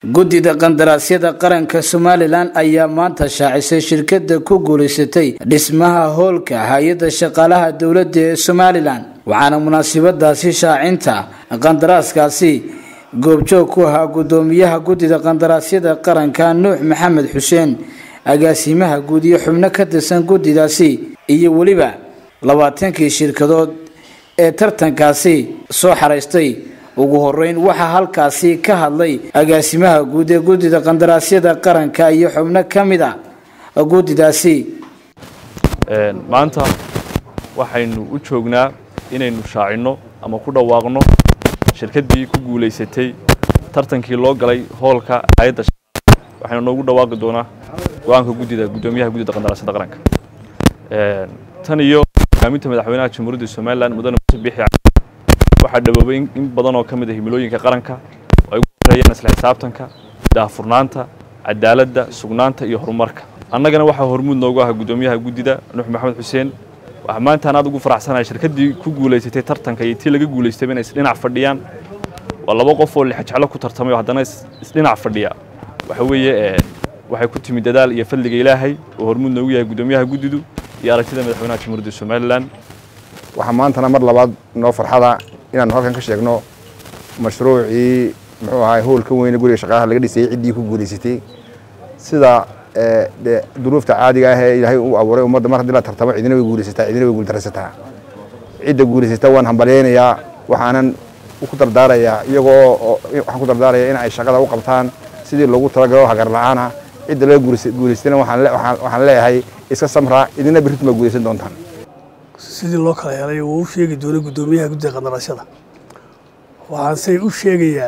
guddida qandaraasyada qaranka Somaliland ayaa maanta shaacisay shirkadda ku guuleysatay dhismaha hoolka hay'adda shaqaalaha dawladda ee Somaliland waxaana munaasabadaasi shaacinta qandaraaskaasi goobjoog ku ahaa gudoomiyaha guddida qandaraasyada qaranka Nuux Maxamed Xuseen agaasimaha guud iyo xubno ka tirsan guddidaasi iyo waliba 20 shirkadood ee tartankaasi soo xareystay ugu horeyn waxa halkaasi ka hadlay agaasimaha guud ee guddida qandaraasyada qaranka iyo xubno kamid ah guddidaasi maanta waxaynu u joognaa inaynu shaacino ama ku dhawaaqno shirkadii ku guuleysatay tartankii loo galay hoolka hay'adda waxaynu noogu dhawaaqi doonaa go'aanka gudoomiyaha guddida qandaraasyada qaranka tan iyo kaaminta madaxweynaha jamhuuriyadda Somaliland mudane Biixi waxa dhaboobay in badan oo kamid ah himilooyinka qaranka ay ugu horeeyaan isla xisaabtanka daahfurnaanta cadaaladda sugnaanta iyo horumarka annagana waxa hormuud noogu ah gudoomiyaha guddida Nuux Maxamed Xuseen waxa maanta aad ugu faraxsanahay shirkadii ku guuleysatay tartanka iyo tii laga guuleystay inay dhinac fadhiyaan waa laba qof oo lixajaclo ku tartamay haddana dhinac fadhiya waxa weeye waxay ku timid dadaal iyo fadliga Ilaahay oo hormuud noogu yahay gudoomiyaha guddidu iyo aragtida madaxweynaha jamhuuriyadda Somaliland waxa maanta mar labaad noo farxada inaan halkan ka sheegno mashruucii muxuu ahaa hoolka weyn guriga shaqaalaha laga dhisay cidii ku guuleysatay sida duruufta caadiga ah ee Ilaahay uu abuuray ummadda mar hadii la tartamo cidina way guuleysataa cidina way guuldaraysataa cidda guuleysata waan hambalyeeynaa waxaanan ku dardaarayaa iyagoo waxaan ku dardaarayaa in ay shaqada u qabtaan sidii loogu talagalay hagar la'aan cidda la guuleystayna waxaan leeyahay iska samra idina birtu ma guuleysan doontaan sidii loo kala helay oo uu sheegi doonay gudoomiyaha guddida qandaraasyada waxaan say u sheegayaa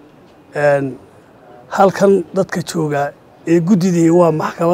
halkan dadka jooga ee guddidii waa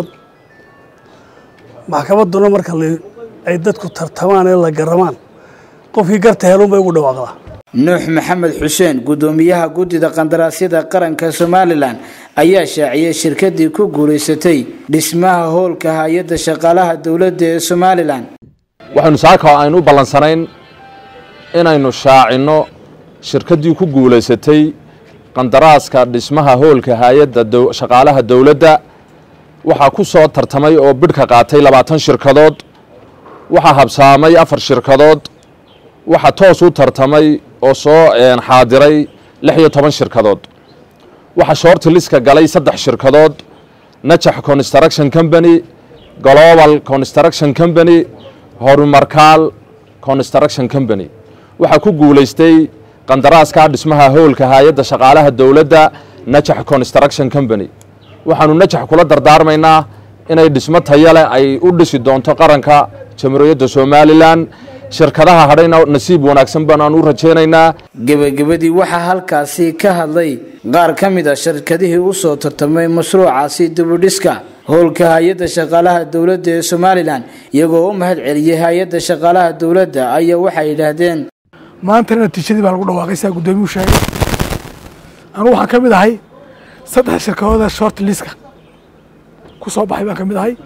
maxkamaduna marka ay dadku tartamaan ee la garamaan qofkii garta helun bay ugu dhawaaqdaa Nuux Maxamed Xuseen gudoomiyaha guddida qandaraasyada qaranka Somaliland ayaa shaaciyay shirkadii ku guuleysatay dhismaha hoolka hay'adda shaqaalaha dawladda ee Somaliland waxaanu saaka aynu u balansanayn inaynu shaacino shirkadii ku guuleysatay qandaraaska dhismaha hoolka hay'adda shaqaalaha dawladda waxa ku soo tartamay oo bidhka qaatay 20 shirkadood waxa habsaamay 4 shirkadood waxa toos u tartamay oo soo xaadiray 16 shirkadood waxa short list ka galay 3 shirkadood Najax Construction Company Global Construction Company Horumarkaal Construction Company waxa ku guuleystay qandaraaska dhismaha hoolka hay'adda shaqaalaha dawladda Najax Construction Company waxaanu Najax kula dardaarmaynaa inay dhismo tayo leh ay u dhisi doonto qaranka jamhuuriyadda Somaliland shirkadaha hadhayna nasiib wanaagsan baan u rajaynaynaa gabagabadii waxa halkaasi ka hadlay qaar kamid ah shirkadihii u soo tartamay mashruucaasi dibudhiska hoolka hay'adda shaqaalaha dawladda ee Somaliland iyagoo u mahad celiyay hay'adda shaqaalaha dawladda ayaa waxay yiraahdeen maanta natiijadii baa lagu dhawaaqay gudoomiyuhu sheegay anigu waxaan kamid ahay 3 shirkadood short list ka ku soo baxay baan kamid ahay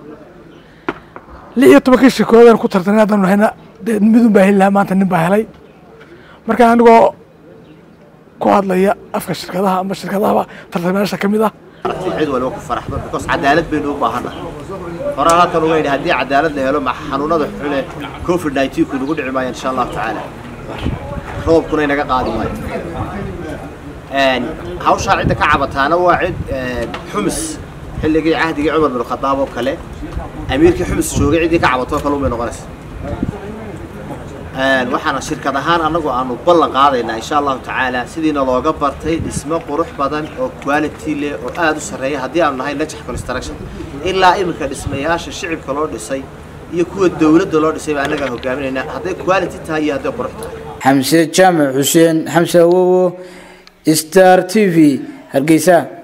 16 shirkadood ku tartanay haddana waxayna midun baa helay maanta nin baa helay marka anigoo ku hadlaya afka shirkadaha ama shirkadaha tartamayaasha kamid ah cid walba ku faraxdo because cadaalad baynu u baahanahay horaa halkan uga yidhi haddii cadaalad la helo xanuunada xule COVID-19 ku nagu dhici maayo insha Allah tacaala roobkuna inaga qaadi maayo hawsha cidda ka cabataana waa cid xumis xilligii cahdigii Umar bin Khattab oo kale amiirkii xumis joogay cidii ka cabato kale uma noqonayso waxaana shirkad ahaan anagu aanu ballan qaadaynaa insha Allah tacaala sidiina looga bartay dhismo qurux badan oo quality leh oo aad u sareeya haddii aanu nahay Najax Construction ilaa imika dhismayaasha shicibka loo dhisay iyo kuwa dawladda loo dhisay baa anaga hogaaminaynaa hadday quality tahay iyo hadday qurux tahay Xamse Jaamac Xuseen Xamse Wowo Star TV Hargeysa